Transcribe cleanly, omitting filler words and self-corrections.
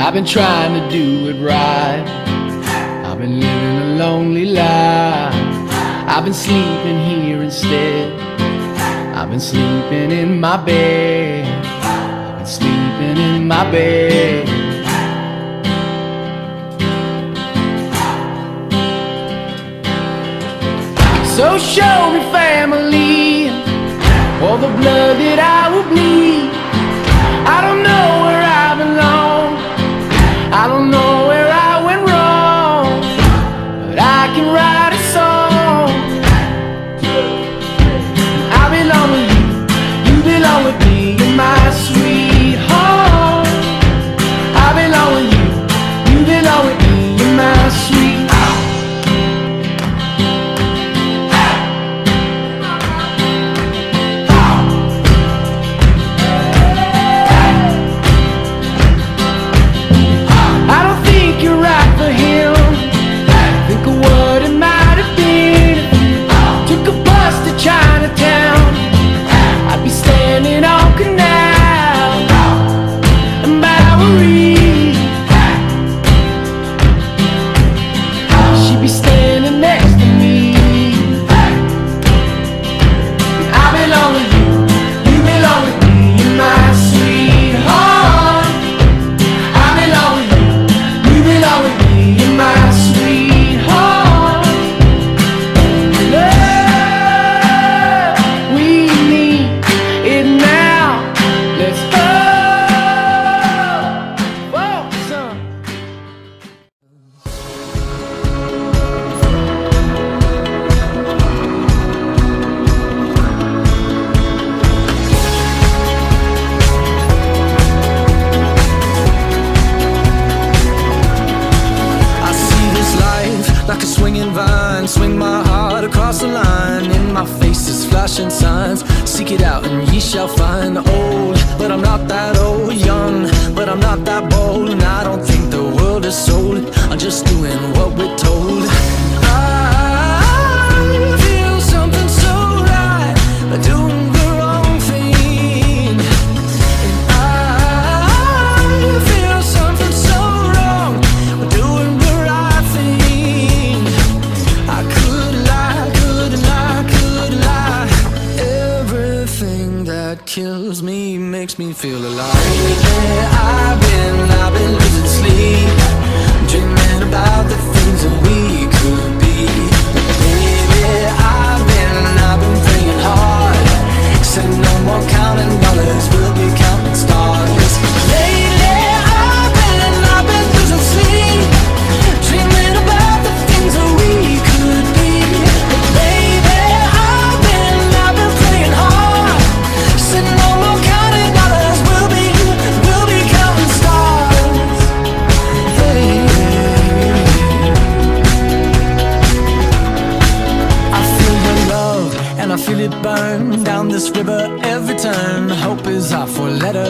I've been trying to do it right. I've been living a lonely life. I've been sleeping here instead. I've been sleeping in my bed. I've been sleeping in my bed. So show me family, all the blood that I will bleed. I don't know where I belong, I don't know where I went wrong, but I can write a song. I belong with you, you belong with me, you're my sweetheart. I belong with you, you belong with me, you're my sweetheart. Like a swinging vine, swing my heart across the line. In my face is flashing signs, seek it out and ye shall find. Old, but I'm not that old. Young, but I'm not that bold. And I don't think the world is sold, I'm just doing what we're told. I feel something so right, doing the wrong thing. And I feel something so wrong, doing the right thing. I could lie, couldn't lie, could lie. Everything that kills me makes me feel alive. Lately I've been losing sleep, dreaming about the things that we could be. Baby, I've been praying hard, said no more counting dollars, we'll be counting stars. Lately I've been losing sleep, dreaming about the things that we could be. But baby, I've been praying hard, said no more counting dollars, we'll be counting stars. Hey. I feel your love and I feel it burn down this river every turn. Hope is our four-letter